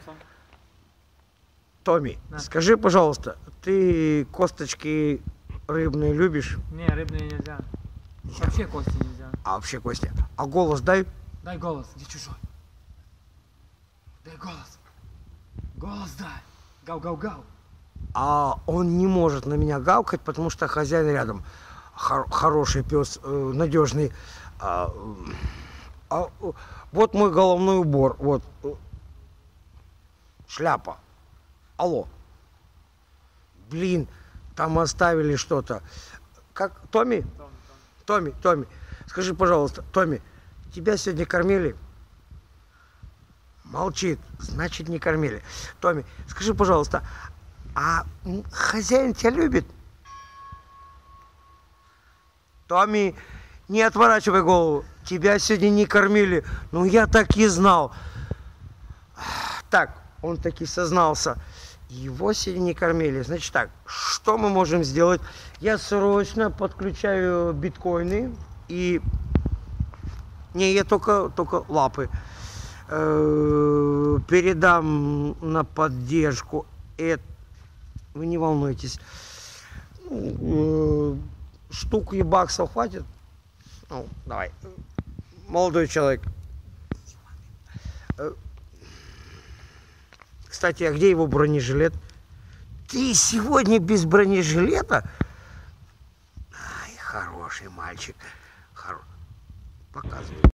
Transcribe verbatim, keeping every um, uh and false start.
сам. Томми, Да. скажи, пожалуйста, ты косточки рыбные любишь? Не, рыбные нельзя. Вообще кости нельзя. А вообще кости? А голос дай? Дай голос, где чужой? Дай голос. Голос дай. Гау-гау-гау. А он не может на меня гавкать, потому что хозяин рядом. Хор хороший пес, э, надежный. А, а, вот мой головной убор. Вот. Шляпа. Алло. Блин, там оставили что-то. Как? Томми? Томми, Томми. Томми, Томми, скажи, пожалуйста, Томми, тебя сегодня кормили? Молчит, значит, не кормили. Томми, скажи, пожалуйста, а хозяин тебя любит? Томми, не отворачивай голову. Тебя сегодня не кормили. Ну, я так и знал. Так, он таки сознался. Его сегодня не кормили. Значит так, что мы можем сделать? Я срочно подключаю биткоины и... Не, я только, только лапы. Э-э- передам на поддержку. Это... Вы не волнуйтесь. Э-э- штуку и баксов хватит? Ну, давай. Молодой человек. Кстати, а где его бронежилет? Ты сегодня без бронежилета? Ай, хороший мальчик. Хоро... Показывай.